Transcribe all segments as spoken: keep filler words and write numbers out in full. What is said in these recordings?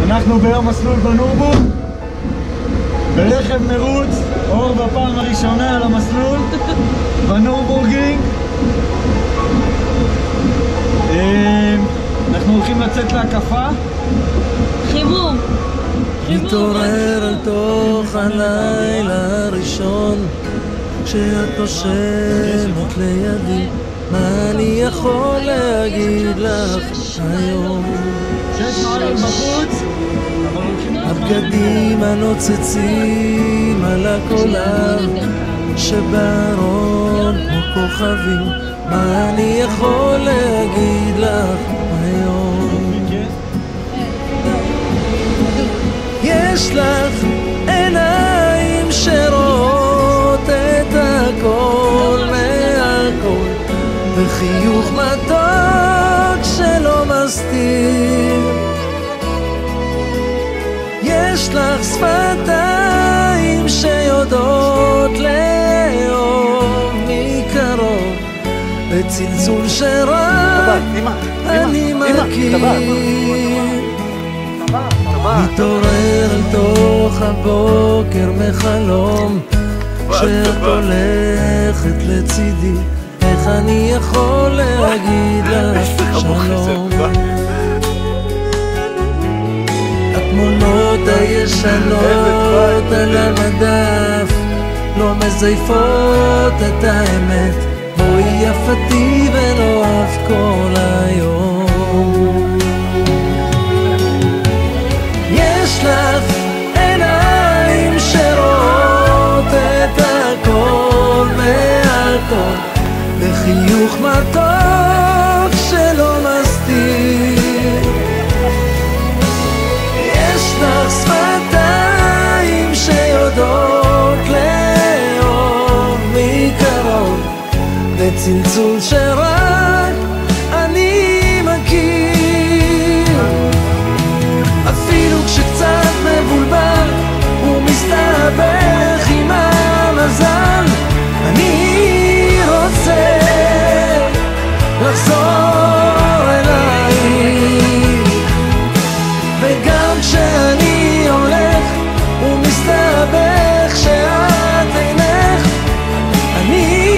אנחנו ביום מסלול בנורבורג, ברכב מרוץ, אור בפעם הראשונה על המסלול, בנורבורגינג. אנחנו הולכים לצאת להקפה. חימום. מתעורר אל תוך הלילה הראשון, כשאת נושמת לידי, מה אני יכול להגיד לך היום? שש מעלות בחוץ, הבגדים הנוצצים על הקולר שבארון כמו כוכבים, מה אני יכול להגיד לך היום? יש לך עיניים שרואות את הכל מהכל, וחיוך מתוק שלא מסתיר. יש לך שפתיים שיודעות לאהוב מקרוב, בצלצול שרק אני מכיר. מתעורר אל תוך הבוקר מחלום, שאת הולכת לצידי, איך אני יכול להגיד לך שלום? התמונות הישנות על המדף לא מזייפות את האמת, בואי יפתי ונאהב כל היום. יש לך עיניים שרואות את הכל מהכל, וחיוך מתוק שלא מסתיר. יש לך שפתיים שיודעות לאהוב מקרוב, וצלצול שרק אני מכיר. אפילו כשקצת מבולבל ומסתבך עם המזל, אני רוצה לחזור אלייך. וגם כשאני הולך ומסתבך שאת אינך, אני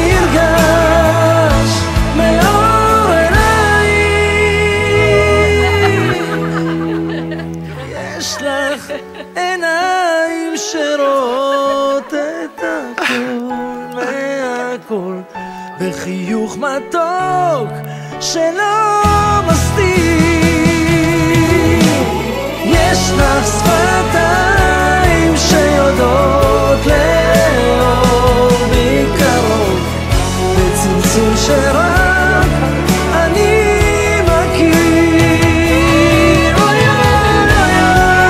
נרגש מאור אלייך. יש לך עיניים שרואות את הכל מהכל, וחיוך מתוק שלא מסתיר. יש לך שפתיים שיודעות לאהוב מקרוב, בצלצול שרק אני מכיר. אוי אוי אוי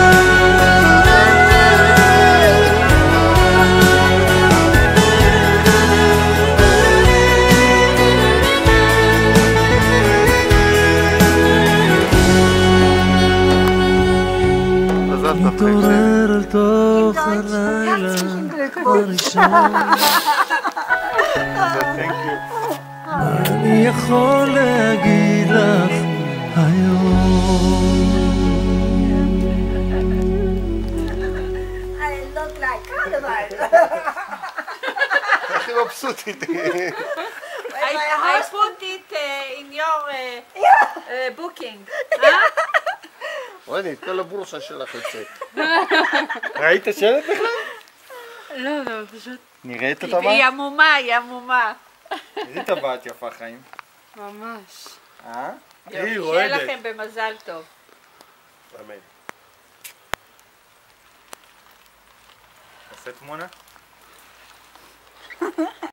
מתעורר אל תוך הלילה הראשון, מה אני יכול להגיד לך היום? I look like Carnival. הכי מבסוטית. I, I put it uh, in your uh, uh, booking. רוני, כל הבורסה שלך יוצאת. ראית שלט בכלל? לא, לא, פשוט... נראית את היא הטבעת? עמומה, היא עמומה. איזה טבעת יפה, חיים. ממש. אה? היא שיהיה רועדת. לכם במזל טוב. אמן. עושה תמונה?